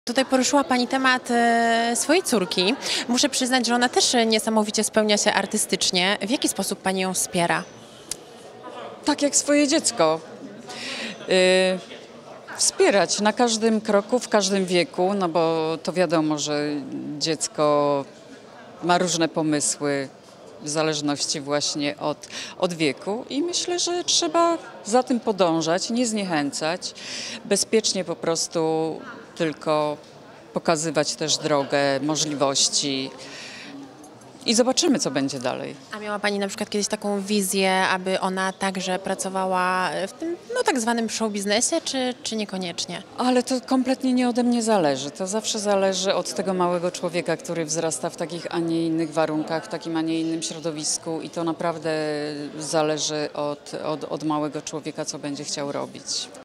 Tutaj poruszyła Pani temat swojej córki. Muszę przyznać, że ona też niesamowicie spełnia się artystycznie. W jaki sposób Pani ją wspiera? Tak jak swoje dziecko. Wspierać na każdym kroku, w każdym wieku, no bo to wiadomo, że dziecko ma różne pomysły w zależności właśnie od wieku i myślę, że trzeba za tym podążać, nie zniechęcać, bezpiecznie po prostu tylko pokazywać też drogę, możliwości i zobaczymy, co będzie dalej. A miała Pani na przykład kiedyś taką wizję, aby ona także pracowała w tym tak zwanym show biznesie, czy niekoniecznie? Ale to kompletnie nie ode mnie zależy. To zawsze zależy od tego małego człowieka, który wzrasta w takich, a nie innych warunkach, w takim, a nie innym środowisku i to naprawdę zależy od małego człowieka, co będzie chciał robić.